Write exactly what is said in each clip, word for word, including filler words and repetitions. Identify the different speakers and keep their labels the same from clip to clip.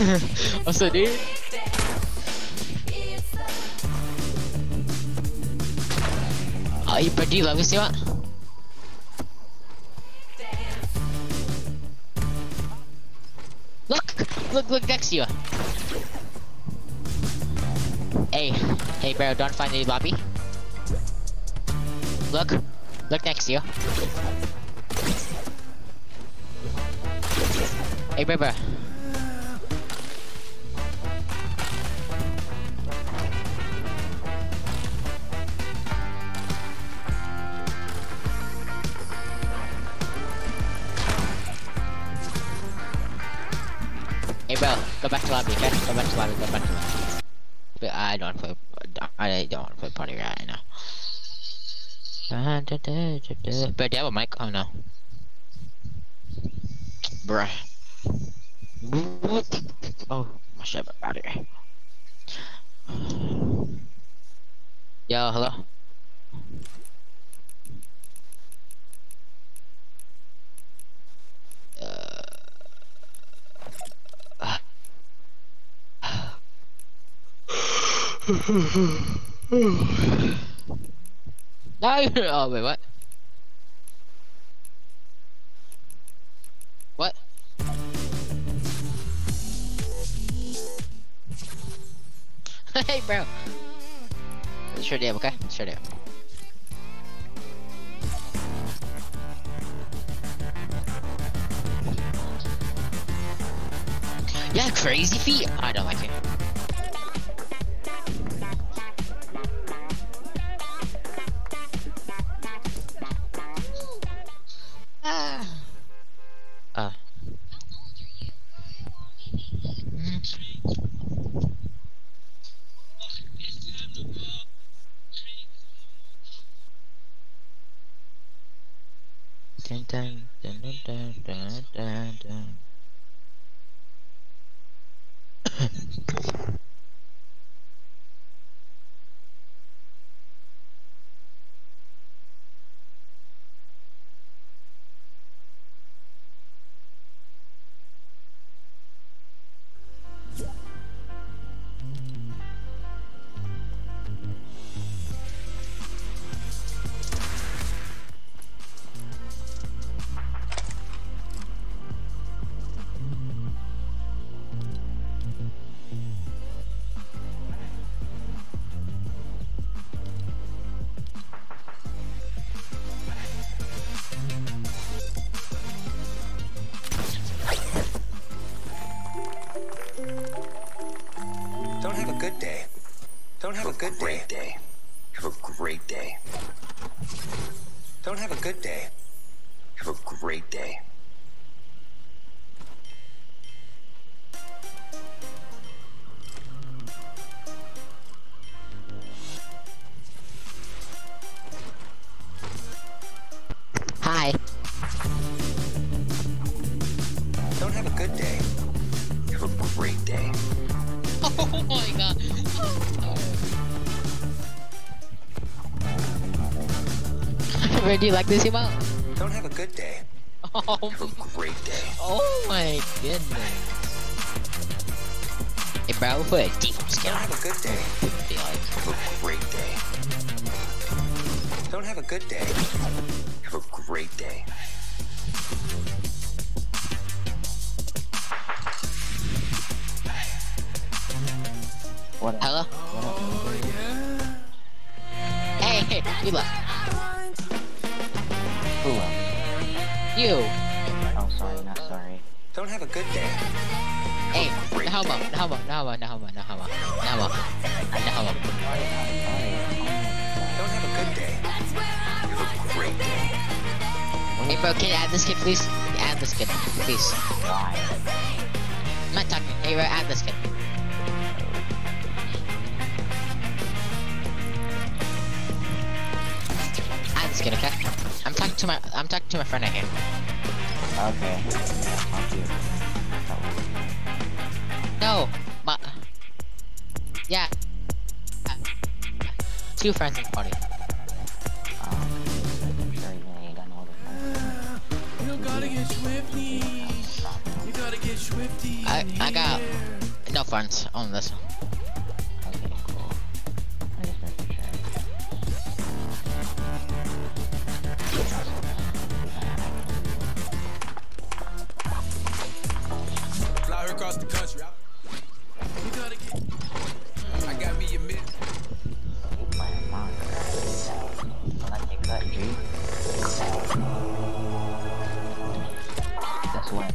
Speaker 1: What's up, dude? Oh, you do you love me, see what? Look! Look, look next to you! Hey, hey bro, don't find the lobby. Look, look next to you. Hey bro, bro. Hey bro, go back to lobby, okay? Go back to lobby, go back to lobby. But I don't play. I don't want to play party right now. But do you have a mic? Oh no. Bruh. Oh, my shit, out of here. Yo, hello. No, oh wait, what? What? Hey, bro. Sure do, okay? Sure do. Yeah, crazy feet. I don't like it. Ah. Uh. Dun, dun, dun, dun, dun, dun, dun.
Speaker 2: Don't have a good day. Don't have a good day. day. Have a great day. Don't have a good day. Have a great day.
Speaker 1: Hi.
Speaker 2: Don't have a good day. Have a great day.
Speaker 1: Oh my god. Where do you like this emote?
Speaker 2: Don't have a good day.
Speaker 1: Oh,
Speaker 2: have a great day.
Speaker 1: Oh my goodness. Hey bro, put a default skin
Speaker 2: Don't
Speaker 1: on.
Speaker 2: have a good day.
Speaker 1: Be like,
Speaker 2: have a great day. Don't have a good day. Have a great day.
Speaker 1: what? Hello?
Speaker 2: Oh, yeah.
Speaker 1: Hey, hey, you left.
Speaker 3: Who left?
Speaker 1: You.
Speaker 3: Oh, sorry, not sorry.
Speaker 2: Don't have a good day.
Speaker 1: Hey, no homo, no homo, no homo, no homo, no homo, no homo, no homo.
Speaker 2: Don't have a good day. Have a great day.
Speaker 1: Hey bro, can you add this kid please? Add this kid, please.
Speaker 3: Why?
Speaker 1: I'm not talking. Hey bro, add this kid. Add this kid, okay? I'm talking to my I'm talking to my friend right here.
Speaker 3: Okay. Fuck you.
Speaker 1: No, my yeah. Two friends in the party.
Speaker 3: Um, I'm sure you ain't got no other friends.
Speaker 4: You gotta get swifty. You gotta get swifty.
Speaker 1: I I got No friends on this one.
Speaker 3: Okay, cool. I just making sure.
Speaker 4: Fly her across the country. You gotta get. I got me a minute.
Speaker 3: You playing Minecraft. Like you cut G. That's what.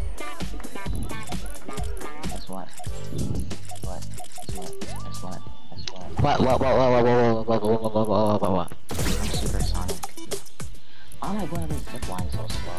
Speaker 3: That's what. What? That's what. That's what. That's what.
Speaker 1: What? What? What? What? What? What? What? What? What? What? What? What? What?
Speaker 3: I'm supersonic. Why am I going up this zip line so slow?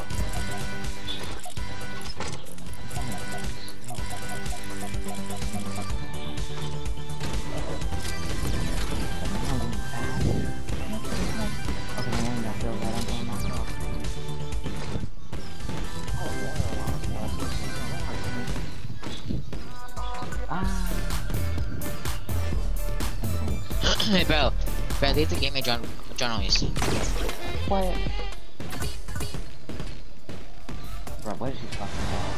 Speaker 1: Hey, bro. Bro, leave the game and join, join always.
Speaker 3: What? Bro, what is he talking about?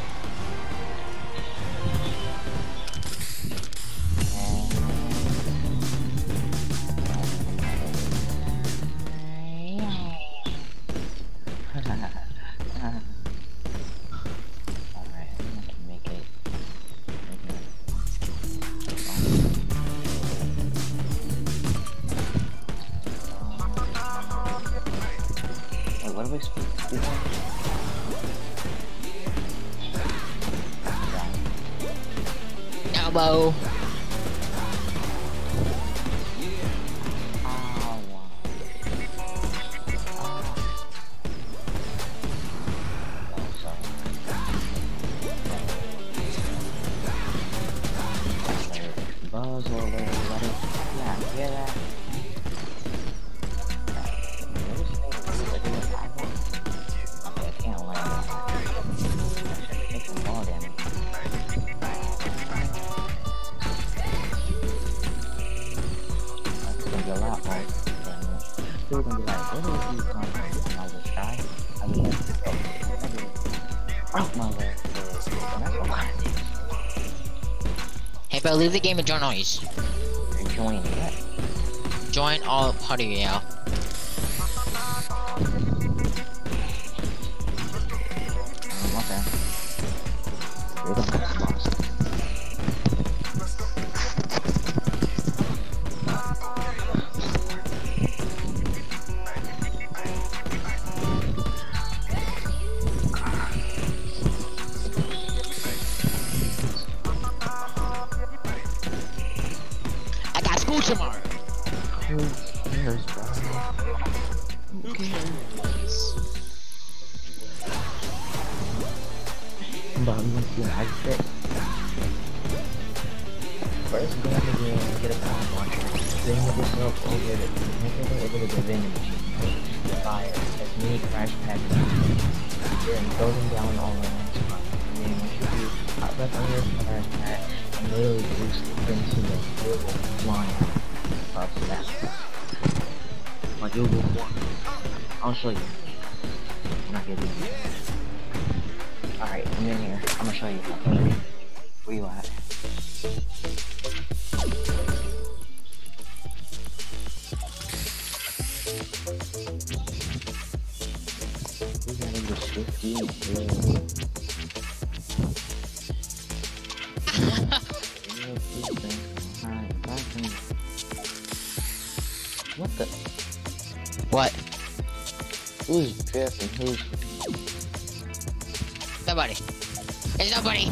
Speaker 3: Alright, I can make it. Wait, what do we speak before?
Speaker 1: Elbow.
Speaker 3: Buzz or whatever, let it. Yeah, hear that? Okay, I can't land on that. I should take some ball damage. That's gonna be a lot more damage. People are gonna be like, where did you come from? I was shy. I was like, oh, my leg. That's a lot of damage.
Speaker 1: Hey, bro, leave the game and join always.
Speaker 3: Join what?
Speaker 1: Join all party royale.
Speaker 3: Um, okay. You're the next boss.
Speaker 1: I got school tomorrow.
Speaker 3: Who cares, bro?
Speaker 1: Who cares?
Speaker 3: But we want to do an outfit. First, go ahead and get a power launcher. Then move yourself over the, move yourself over to the vending machine. Fire as many crash pads. Then throw them down all around the spot. And then once you do, hot breath on your crash pad and literally boost into the little line of that. Like you'll go for. I'll show you. I'm not gonna do it. Alright, I'm in here. I'm gonna show you. Where you at? We gotta go fifty. What the?
Speaker 1: What?
Speaker 3: Who's dressing? Who's?
Speaker 1: Nobody. It's nobody.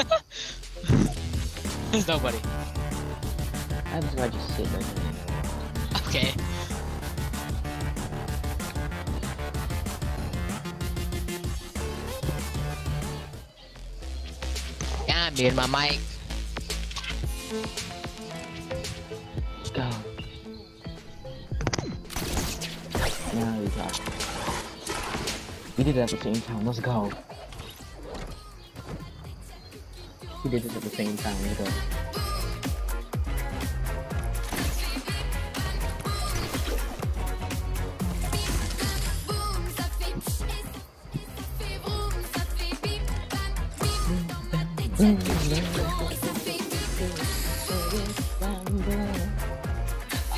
Speaker 1: It's nobody.
Speaker 3: I just gotta just sit right there.
Speaker 1: Okay. Yeah, I'm muting my mic.
Speaker 3: Let's go. Now we got. We did it at the same time. Let's go. We did this at the same time. Let's go.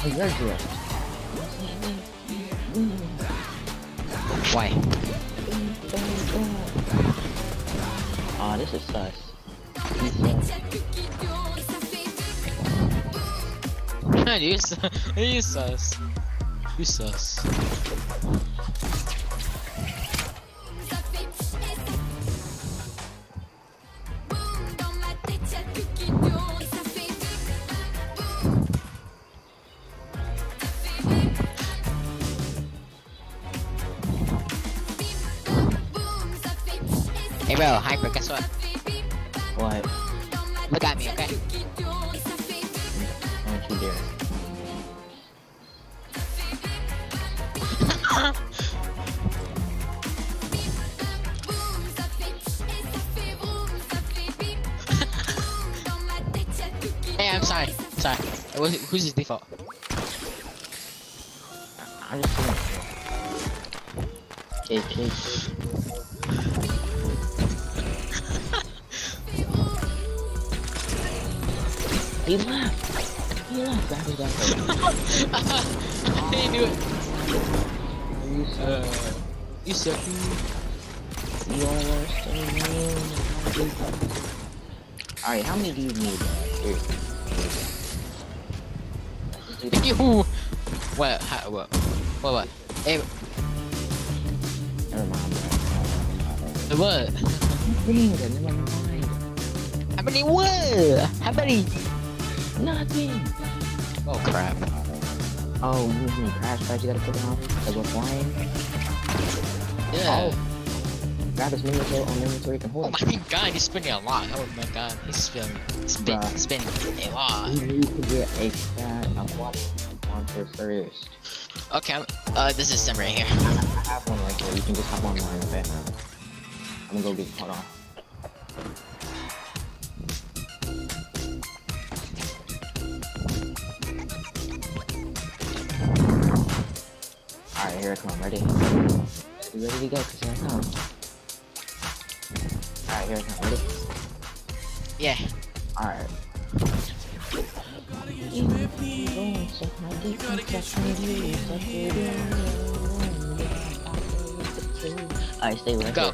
Speaker 3: Oh, you're here.
Speaker 1: Why?
Speaker 3: Oh, this is sus.
Speaker 1: you sus. You sus. You sus. Hey bro, Hyper, guess what?
Speaker 3: What?
Speaker 1: Look at me, okay?
Speaker 3: Don't you dare.
Speaker 1: Hey, I'm sorry. Sorry. Who's, who's his default?
Speaker 3: I'm just kidding. K K. He left. He left. Grab his back.
Speaker 1: I didn't do it.
Speaker 3: You suck.
Speaker 1: Uh, you suck.
Speaker 3: You are worse than me. Alright, how many do you need? Three.
Speaker 1: You. What? How, what? What? What? Hey.
Speaker 3: Never mind, bro.
Speaker 1: What?
Speaker 3: Nothing. Never mind.
Speaker 1: How many what? How many?
Speaker 3: Nothing.
Speaker 1: Oh crap.
Speaker 3: Oh, you mean crash pads you gotta put down? Because we're flying?
Speaker 1: Yeah.
Speaker 3: Oh. Grab his inventory on inventory and hold
Speaker 1: Oh my god, he's spinning a lot. Oh my god, he's spinning, spin,
Speaker 3: Bruh.
Speaker 1: spinning a lot.
Speaker 3: We need to get a crab aquatic monster first.
Speaker 1: Okay, I'm, uh, this is Sim right here.
Speaker 3: I have one right here. You can just hop online, okay? I'm gonna go get it. Hold on. Alright, here I come. Ready? You ready to go? Cause here I come. Alright, here I come. Ready?
Speaker 1: Yeah.
Speaker 3: Alright. Alright, stay with
Speaker 1: Go.
Speaker 3: it.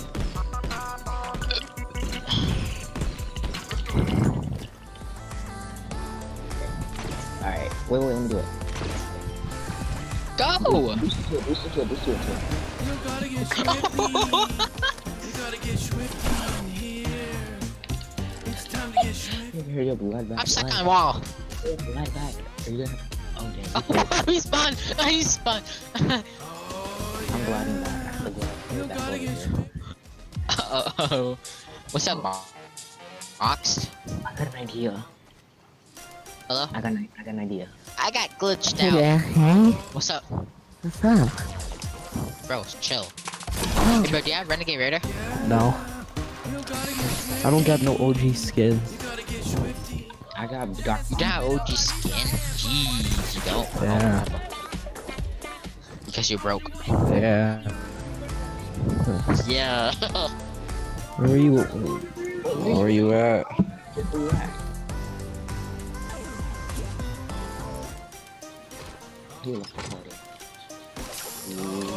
Speaker 3: Alright, wait, wait, let me do it.
Speaker 1: Go!
Speaker 3: Boost it to it, boost it to it, boost it to it.
Speaker 4: You gotta get swifty. You gotta get swifty in here. It's time to get swifty.
Speaker 3: Hurry up, blood back.
Speaker 1: I'm stuck on the wall.
Speaker 3: Blood back. Are you gonna... Oh, damn.
Speaker 1: Oh, he spun! He spun!
Speaker 4: Oh,
Speaker 3: I'm gliding back. I'm gliding
Speaker 4: You
Speaker 3: back
Speaker 4: gotta
Speaker 3: over
Speaker 4: get
Speaker 3: here.
Speaker 4: swifty.
Speaker 1: Uh-oh. What's up, Mox?
Speaker 3: I got an idea.
Speaker 1: Hello?
Speaker 3: I got an, I got an idea.
Speaker 1: I got glitched
Speaker 5: Hey
Speaker 1: out.
Speaker 5: there, hey?
Speaker 1: What's up?
Speaker 5: What's up?
Speaker 1: Bro, chill.
Speaker 5: Oh,
Speaker 1: Hey bro, do you have Renegade Raider?
Speaker 5: no.
Speaker 4: You gotta get swifty.
Speaker 5: I don't got no O G skins.
Speaker 4: You gotta get swifty.
Speaker 3: I got dark.
Speaker 1: You don't have O G skin? Jeez, you don't?
Speaker 5: Yeah.
Speaker 1: Oh, because you're broke.
Speaker 5: Yeah.
Speaker 1: Yeah.
Speaker 5: Where are you? Where are you at?
Speaker 3: Where you at? He left the party. Ooh.